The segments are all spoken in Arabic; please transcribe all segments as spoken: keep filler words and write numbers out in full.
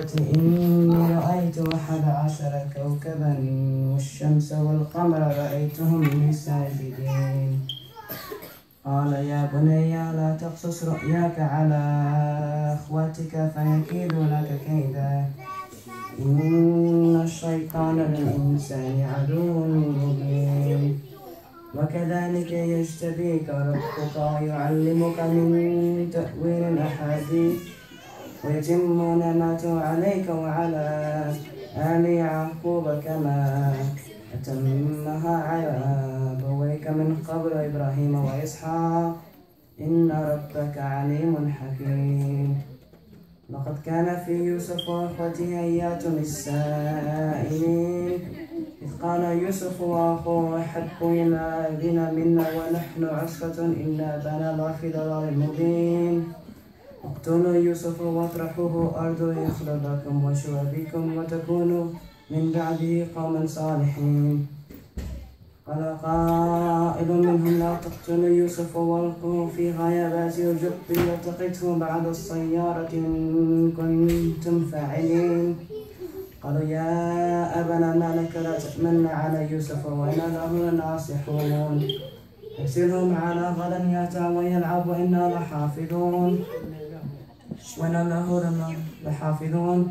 الصخرة إني رأيت أحد عشر كوكبا والشمس والقمر رأيتهم لي ساجدين. قال يا بني لا تقصص رؤياك على أخواتك فيكيدوا لك كيدا إن الشيطان للإنسان عدو مبين. وكذلك يجتبيك ربك ويعلمك من تأويل الأحاديث ويتم نعمته عليك وعلى آل يعقوب كما أتمها على أبويك من قبل إبراهيم وإسحاق إن ربك عليم حكيم. لقد كان في يوسف وأخوته آيات للسائلين إذ قال يوسف وأخوه أحب إلى أبينا منا ونحن عصبة إن أبانا لفي ضلال مبين. اقتلوا يوسف واطرحوه أرض يخلد لكم وجه أبيكم وتكونوا من بعده قوما صالحين. قال قائل منهم لا تقتلوا يوسف والقوه في غيابات الجب يلتقطه بعد السيارة إن كنتم فاعلين. قالوا يا أبانا ما لك لا تأمن على يوسف وإنا له لناصحون ارسلهم على غدا يأتى ويلعب وإنا لحافظون وإنا له لحافظون.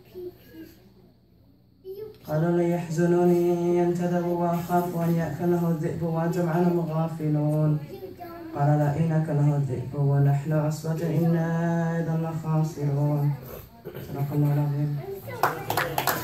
قالوا ليحزنوني ينتدب وأخاف أن يأكله الذئب وأنتم عنهم غافلون. قال لا إن أكله الذئب ونحن عصبة إنا إذا لخاسرون. صدق الله العظيم.